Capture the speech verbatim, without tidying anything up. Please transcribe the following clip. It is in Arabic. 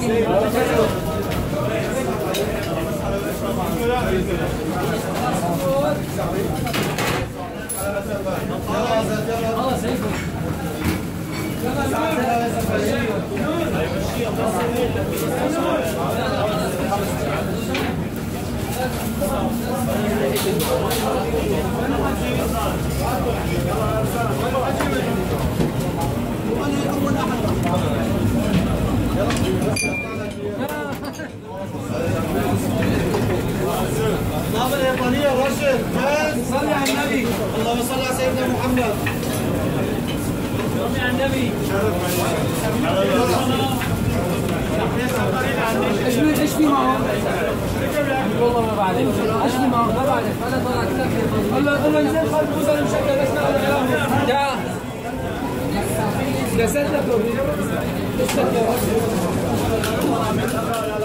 نعم اليابانية راشد صلي على النبي. اللهم صل على سيدنا محمد. صلي على النبي. ايش ايش في معهم؟ والله ما بعرف. ايش في معهم؟ ما بعرف. انا طلعت لك هلا هلا نزل خالد موسى مشكل بس يا يا سيدنا لسه